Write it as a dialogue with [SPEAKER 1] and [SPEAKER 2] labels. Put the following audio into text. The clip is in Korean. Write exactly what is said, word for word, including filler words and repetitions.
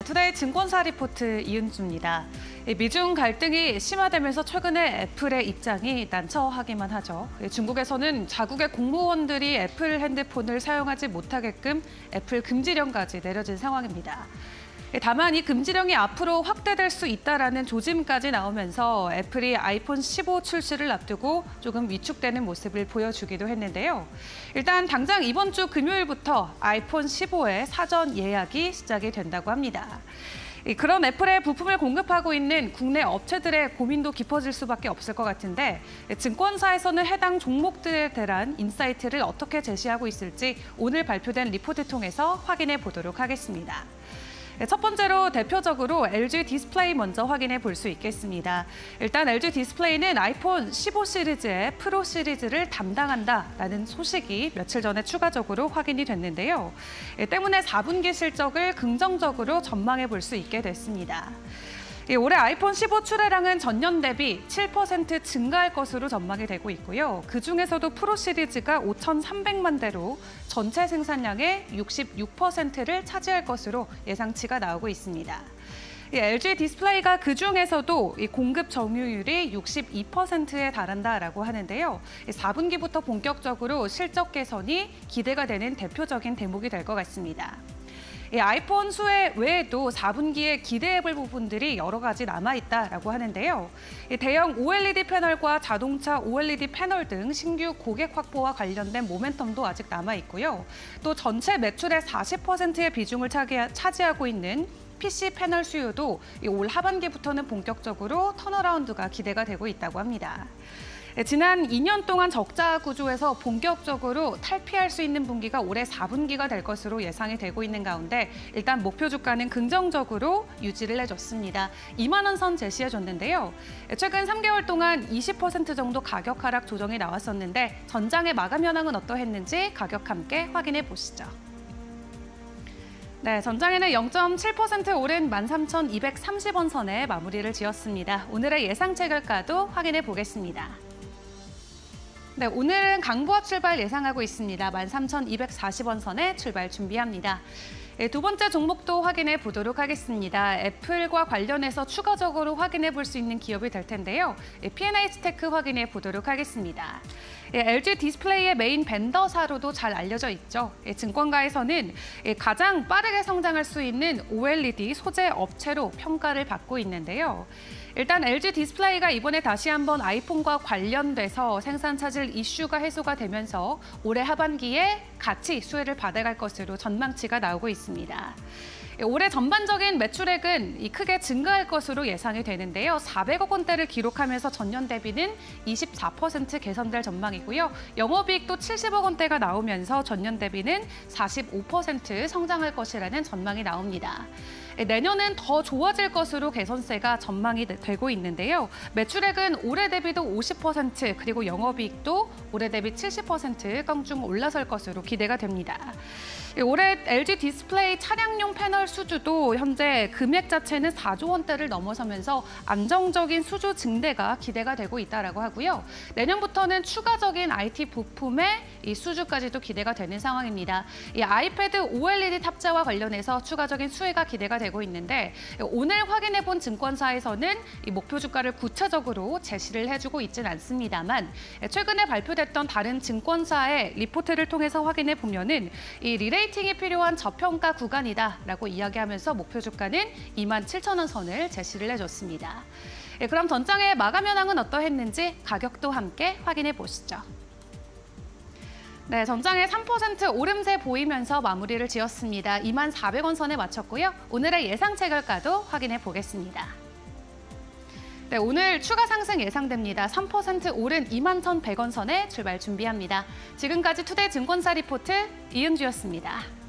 [SPEAKER 1] 투데이 증권사 리포트 이은주입니다. 미중 갈등이 심화되면서 최근에 애플의 입장이 난처하기만 하죠. 중국에서는 자국의 공무원들이 애플 핸드폰을 사용하지 못하게끔 애플 금지령까지 내려진 상황입니다. 다만 이 금지령이 앞으로 확대될 수 있다라는 조짐까지 나오면서 애플이 아이폰 십오 출시를 앞두고 조금 위축되는 모습을 보여주기도 했는데요. 일단 당장 이번 주 금요일부터 아이폰 십오의 사전 예약이 시작이 된다고 합니다. 그런 애플의 부품을 공급하고 있는 국내 업체들의 고민도 깊어질 수밖에 없을 것 같은데 증권사에서는 해당 종목들에 대한 인사이트를 어떻게 제시하고 있을지 오늘 발표된 리포트 통해서 확인해 보도록 하겠습니다. 첫 번째로 대표적으로 엘지 디스플레이 먼저 확인해 볼 수 있겠습니다. 일단 엘지 디스플레이는 아이폰 십오 시리즈의 프로 시리즈를 담당한다라는 소식이 며칠 전에 추가적으로 확인이 됐는데요. 때문에 사 분기 실적을 긍정적으로 전망해 볼 수 있게 됐습니다. 올해 아이폰 십오 출하량은 전년 대비 칠 퍼센트 증가할 것으로 전망이 되고 있고요. 그중에서도 프로 시리즈가 오천삼백만 대로 전체 생산량의 육십육 퍼센트를 차지할 것으로 예상치가 나오고 있습니다. 엘지 디스플레이가 그중에서도 공급 점유율이 육십이 퍼센트에 달한다라고 하는데요. 사 분기부터 본격적으로 실적 개선이 기대가 되는 대표적인 대목이 될 것 같습니다. 아이폰 수혜 외에도 사 분기에 기대해볼 부분들이 여러 가지 남아있다라고 하는데요. 대형 오엘이디 패널과 자동차 오엘이디 패널 등 신규 고객 확보와 관련된 모멘텀도 아직 남아있고요. 또 전체 매출의 사십 퍼센트의 비중을 차지하고 있는 피씨 패널 수요도 올 하반기부터는 본격적으로 턴어라운드가 기대가 되고 있다고 합니다. 지난 이 년 동안 적자 구조에서 본격적으로 탈피할 수 있는 분기가 올해 사 분기가 될 것으로 예상이 되고 있는 가운데 일단 목표 주가는 긍정적으로 유지를 해줬습니다. 이만 원 선 제시해줬는데요. 최근 삼 개월 동안 이십 퍼센트 정도 가격 하락 조정이 나왔었는데 전장의 마감 현황은 어떠했는지 가격 함께 확인해 보시죠. 네, 전장에는 영 점 칠 퍼센트 오른 만 삼천 이백삼십 원 선에 마무리를 지었습니다. 오늘의 예상 체결가도 확인해 보겠습니다. 네, 오늘은 강보합 출발 예상하고 있습니다. 만 삼천 이백사십 원 선에 출발 준비합니다. 네, 두 번째 종목도 확인해 보도록 하겠습니다. 애플과 관련해서 추가적으로 확인해 볼 수 있는 기업이 될 텐데요. 네, 피앤에이치테크 확인해 보도록 하겠습니다. 네, 엘지 디스플레이의 메인 벤더사로도 잘 알려져 있죠. 네, 증권가에서는 가장 빠르게 성장할 수 있는 오엘이디 소재 업체로 평가를 받고 있는데요. 일단 엘지 디스플레이가 이번에 다시 한번 아이폰과 관련돼서 생산 차질 이슈가 해소가 되면서 올해 하반기에 같이 수혜를 받아갈 것으로 전망치가 나오고 있습니다. 올해 전반적인 매출액은 크게 증가할 것으로 예상이 되는데요. 사백억 원대를 기록하면서 전년 대비는 이십사 퍼센트 개선될 전망이고요. 영업이익도 칠십억 원대가 나오면서 전년 대비는 사십오 퍼센트 성장할 것이라는 전망이 나옵니다. 내년은 더 좋아질 것으로 개선세가 전망이 되고 있는데요. 매출액은 올해 대비도 오십 퍼센트 그리고 영업이익도 올해 대비 칠십 퍼센트 껑충 올라설 것으로 기대가 됩니다. 올해 엘지 디스플레이 차량용 패널 수주도 현재 금액 자체는 사조 원대를 넘어서면서 안정적인 수주 증대가 기대가 되고 있다라고 하고요. 내년부터는 추가적인 아이티 부품의 이 수주까지도 기대가 되는 상황입니다. 이 아이패드 오엘이디 탑재와 관련해서 추가적인 수혜가 기대가 되고 있는데 오늘 확인해 본 증권사에서는 이 목표 주가를 구체적으로 제시를 해주고 있지는 않습니다만 최근에 발표됐던 다른 증권사의 리포트를 통해서 확인해 보면은 이 리레이팅이 필요한 저평가 구간이다라고 이야기하면서 목표 주가는 이만 칠천 원 선을 제시를 해줬습니다. 예, 그럼 전장의 마감 현황은 어떠했는지 가격도 함께 확인해 보시죠. 네, 전장에 삼 퍼센트 오름세 보이면서 마무리를 지었습니다. 이만 사백 원 선에 마쳤고요. 오늘의 예상 체결가도 확인해 보겠습니다. 네, 오늘 추가 상승 예상됩니다. 삼 퍼센트 오른 이만 천백 원 선에 출발 준비합니다. 지금까지 투데이 증권사 리포트 이은주였습니다.